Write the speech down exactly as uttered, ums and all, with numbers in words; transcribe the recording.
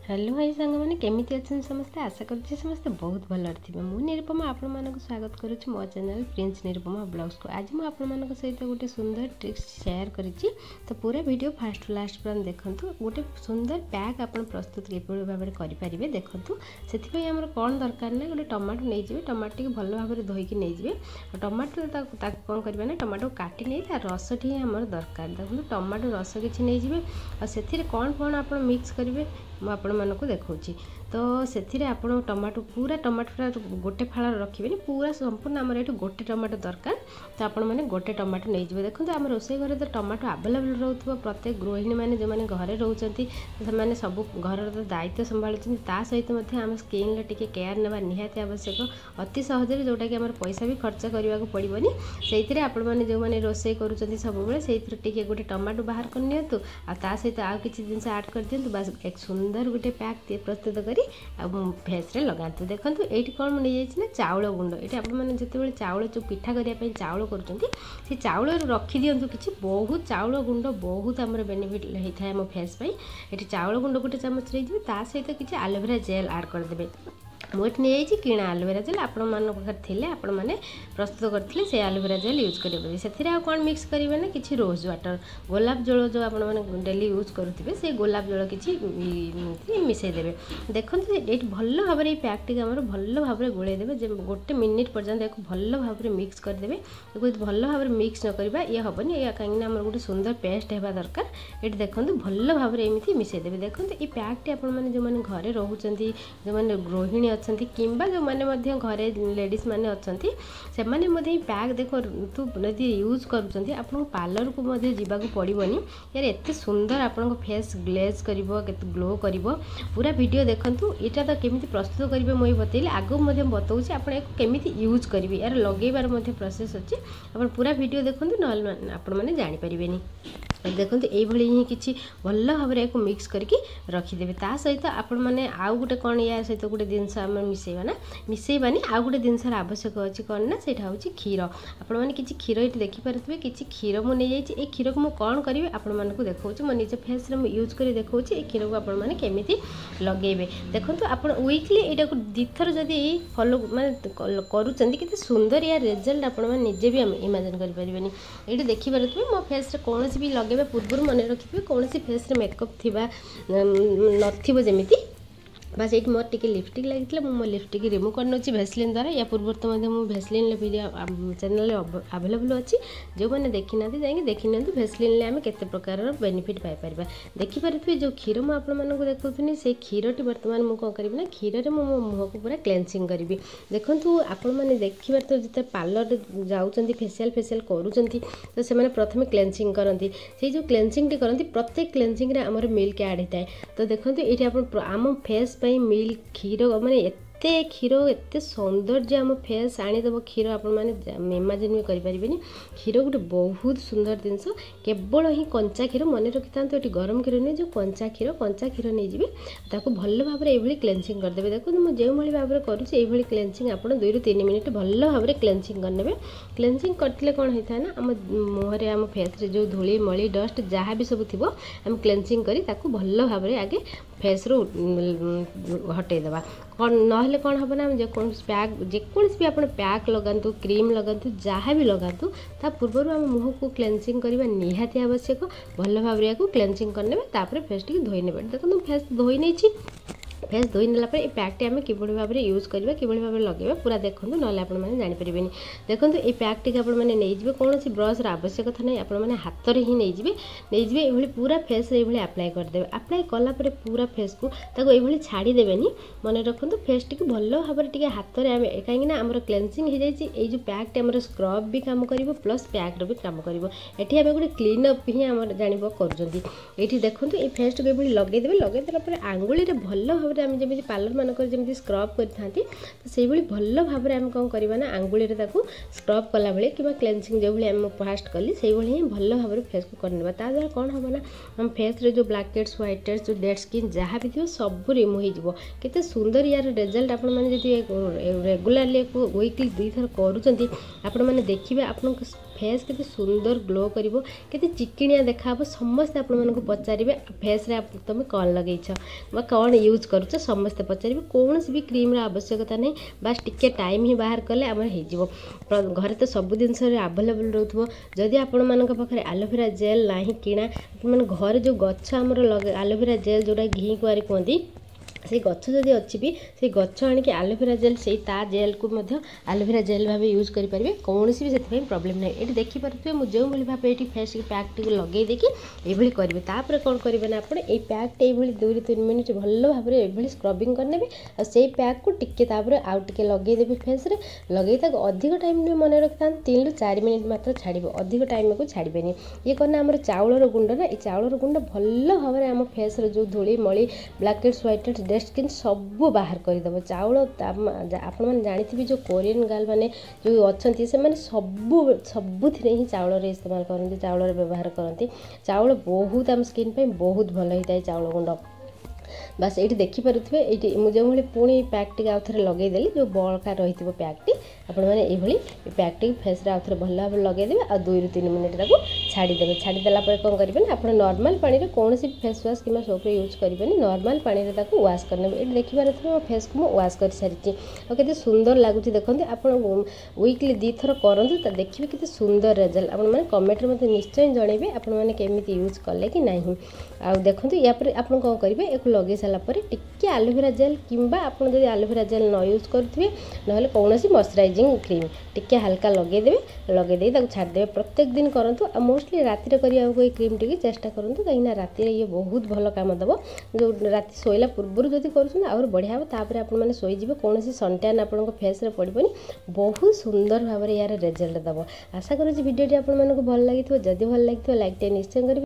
Hello भाई सांग मैंने केमी अच्छा समस्ते आशा करुच्छे समस्ते बहुत भलर थे मुझे निरुपमा आपण मानक स्वागत करुच्ची मो चैनल प्रिंस निरुपमा ब्लॉग्स को आज मुझे आपण सहित गोटे सुंदर ट्रिक्स शेयर करिछि तो पूरा वीडियो फास्ट लास्ट पर देखंतु गोटे सुंदर पैक आपण प्रस्तुत किपरि भाबरे करि परिबे देखंतु सेथि पई हमर कोन दरकार ना गोटे टमाटो नै जिवे टमाटो टिक भलो भाबरे धोई कि नै जिवे टमाटो ताको ताको कोन करबे ना टमाटो काटी नै ता रस ठी हमर दरकार देखंतु टमाटो रस किछि नै जिवे आ सेथि रे कोन कोन आपण मिक्स करिवे मु आपण मानक देखौछि तो से आप टमाटो पूरा टमाटोटा गोटे फाड़ रखिए पूरा संपूर्ण आम ये गोटे टमाटो दरकार तो आपण मैंने गोटे टमाटो नहीं जाए देखो आम रोसे घर तो टमाटो आवेलेबल रोथ प्रत्येक गृहिणी मैंने जो मैंने घरे रोचे से सब घर दायित्व संभालुं सहित आम स्किन टे केयर ना निहाती आवश्यक अति सहजरे जोटा कि आम पैसा भी खर्च करने को पड़ोनी से आपण मैंने जो मैंने रोसे करुँच सब से गोटे टमाटो बाहर करनी आ सहित आउ कि जिन ऐड कर दिखाँ बास एक सुंदर गोटे पैक प्रस्तुत करी फेस रे लगातु देखो ये कौन मुझे ना चाउल गुंड ये आपने जिते चाउल जो पिठा करने चाउल कर चाउल रखी दिंतु कि बहुत चाउल गुंड बहुत आम बेनिफिट होता है मो फेस ये चाउल गुंड गोटे चामच रही सहित किसी एलोवेरा जेल ऐड करदे मुझे नहीं किणा एलोवेरा जेल आपण थे आपण मैंने प्रस्तुत करते से एलोवेरा जेल यूज करेंगे से कौन मिक्स करेंगे ना कि रोज वाटर गोलाप जल जो आप डेली यूज करुवे से गोलाप जल कि मिसईदे देखो ये भल भाव में पैक टी आम भल भाव में गोलैदे गोटे मिनिट पर्यंत भल भाव में मिक्स करदे भल भाव में मिक्स न करवा ये हेनी या कहीं आम गोटे सुंदर पेस्ट होगा दरकार ये देखो भल भाव में एमती मिसईदे देखो ये पैक टी आप जो घरे रोचंत जो मैंने गृहिणी अच्छी किंबा जो मैंने घरे लेडीज मैंने अच्छा से मैंने पैक देखो तू यदि यूज करुँच आप पार्लर को जावाक पड़ोनी यार एत सुंदर आपन फेस ग्लेज कर ग्लो कर पूरा वीडियो देखूँ यहाँ तो केमी प्रस्तुत करेंगे मुझे बतैली आगे बताऊँ आपमी यूज करेंगे यार लगेबार प्रोसेस अच्छी आप पूरा वीडियो देखूँ ना आपण मैंने जानीपर देखो ये ही किसी भल भाव में मिक्स करके रखीदे ता सहित आपण मैंने आउ गोटे कौन या सहित गोटे जिनस आम मिसेबा ना मिसेबानी आउ गोटे जिनसर आवश्यक अच्छी कौन ना से हूँ क्षीर आपण मैंने किसी क्षीर ये देखिपे किसी क्षीर मुझे ये क्षीर को मुझे कौन करी आपण मानक देखा मो निज फेस यूज कर देखा क्षीर को आपण मैंने केमी लगे देखो आप वीकली यहाँ को दुथर जदि फॉलो माने करुँच सुंदर या रिजल्ट आपण मैंने निजे भी इमेजिन करें ये देखिपे मो फेस कौन भी लगे पूर्व मन रखिए कौन सी फेस रे मेकअप थिबा नथिबो जेमिति बस ये मोर टिके लिपस्टिक लगी मो लिपस्टिक रिमूव करने भेसलिन द्वारा या पूर्व तो मुझे भेसलिन वीडियो चैनल अवेलेबल अच्छी जो मैंने देखी ना जाए देखी ना भेसलिन आम केते प्रकार बेनिफिट पाइपर देखिपे जो क्षीर मुझे देखुनी से क्षीर टी बर्तमान मुझे कौन करी ना क्षीर में मो मुह को पूरा क्लेंसिंग करी देखूँ आपण मैंने देखिए तो जिते पार्लर जाऊँच फेसियाल फेसियाल करूँच तो से प्रथम क्लेंसिंग करती से जो क्लेंसिंग टी करती प्रत्येक क्लेंसिंग आमर मिल्क ऐड होता है तो देखो ये आम फेस मिल्क क्षीर माने एते क्षीर एते सौंदर्य आम फेस आनीदेव क्षीर आप इमाजिन भी करें क्षीर गोटे बहुत सुंदर जिनस केवल ही कंचा क्षीर मन रखी था ये गरम क्षीर नहीं जो कंचा क्षीर कंचा क्षीर नहीं जी ताको भल भाव में ये क्लेंसिंग करदे देखो मुझे जो भाव में करुँच क्लेंसिंग आप दुई रु तीन मिनिट भल भाव में क्लेंसिंग करने क्लेंसिंग करते कौन होता है ना आम मुहर आम फेस जो धूली मली डस्ट जहाँ भी सब थी आम क्लेंसिंग कर भल भाव में आगे फेस रू हटेदेवा कौन ना कौन हम ना जो पैक जेकोसी भी आप पैक लगातु क्रीम लगातु जहाँ भी लगातु ता पूर्व आम मुह को क्लेंसिंग करवा निहाती आवश्यक भल भाव में क्लेंसिंग करने फेस टी धोई ने देखो फेस धोई नहीं फेस धोई नाला पैक टी आम कि भाव में यूज करवा कि भाव में लगे पूरा देखो ना आपने जानीपर देखो ये पैक टी आपने नहीं कौन सी ब्रश आवश्यकता नहीं आपने हाथ में ही नहीं नहीं ये पूरा फेस ये आप्लाय करदे आप्लाय कलापर पूरा फेस को ये छाड़देवे मन रखु फेस टी भल भाव में हाथ में कहीं आम क्लेंसिंग हो जाए जो पैक टी आम स्क्रब भी काम कर प्लस पैक भी काम कर ये आम गोटे क्लीनअप ही आम जान कर देखो ये फेस टी लगेदेवे लगेदेला आंगुली भल भाव आम जमी पार्लर मानक जमी स्क्रब करते तो से भल भाव में आम कौन करवा ना आंगुली स्क्रब कला बेले कि क्लेंसिंग जो भाई आम फास्ट कली से ही भल भाव में फेस को करने द्वारा कौन हम ना हम फेस रे जो ब्लैक हेड्स व्हाइट हेड्स जो डेड स्किन जहाँ भी थी सब रिमूव हो केते सुंदर यार रिजल्ट आप रेगुलारली वीकली दुई थर करूँ आपण मैंने देखिए आप फेस के सुंदर ग्लो करिवो केते चिकिनिया देखा समस्ते आपको पचारे फेस रे तुम कौन लगेछ कौन यूज करुच समस्ते पचारे कौन भी क्रीम आवश्यकता नहीं बास टिके टाइम ही बाहर कले आम हो घरे तो सब जिनस आवेलेबल रोथबो जदि आपण मानक पाखरे एलोवेरा जेल नाही किना माने घर जो गछ आमर लगे एलोवेरा जेल जोटा घी कुआरी कहती से गछ जदि अच्छी भी से गछ आणिक एलोवेरा जेल से ता जेल को मध्य एलोवेरा जेल भाव यूज करेंगे कौन भी से प्रॉब्लम ना ये देखिपे मुझे जो भाव ये फेस पैक टी लगे देखिए ये करेंगे तापर कौन करेंगे ना आप पैक टे दुई तीन मिनिट भल भाव में स्क्रबिंग करने से पैक को टिके आउ टे लगेदेवी फेस रे लगे अधिक टाइम मन रखी तीन रु चार मिनिट मात्र छाड़े अधिक टाइम को छाड़े ये करना आम चाउलर गुंड ना ये चाउलर गुंड भल भाव में आम फेस जो धूली मली blackheads whiteheads dead skin सब बाहर करदेव चाउल आपण मैंने जानी जो कोरियन गर्ल मैंने जो अच्छा से मैंने सबू सबुथ ही चाउल इस्तेमाल करते चाउल व्यवहार करते चाउल बहुत आम स्किन पे बहुत भल होता है चाउल गुंड बस ये देखिपे ये मुझे पुणी पैक टी आउ थे लगेदेली जो बड़का रही पैक टी आपण मैंने ये पैक टी फेस आउ थे भल भाव लगेदेवे आ दुई रु तीन मिनिट ताको छाड़ीदेवे छाड़ीदेला कौन करेंगे आप नॉर्मल पानी में कौन सी फेस वाश कि सोप यूज करेंगे नॉर्मल पानी में वाश करने ये देखिपारे मो फेस को मुझे वाश कर सारी और सुंदर लगुच देखते आप वीकली दी थर करूँ तो देखिए कितने सुंदर रिजल्ट आप कमेंट में निश्चय जनइबे आपने केमी यूज कले कि ना आ देखो या आप कौन करेंगे एक लगे सारापर टिके एलोवेरा जेल किंबा आपन जदि एलोवेरा जेल न यूज करुवे ना कौन मॉइस्चराइजिंग क्रीम टिके हल्का लगेदेवे लगेदे छाड़देवे प्रत्येक दिन करूँ आ मोस्टली राति करने क्रीम टी चेष्टा करूँ कहीं राति ये बहुत भल काम दब जो राति शोला पूर्व जब कर आहुरी बढ़िया हम तापर आपने शोजे कौन सनटैन आप फेस पड़ोनी बहुत सुंदर भाव में यार रिजल्ट दब आशा करूँ भिडियोटी आपको भल लगी जदि भल लगी लाइक टे निश्चय करेंगे।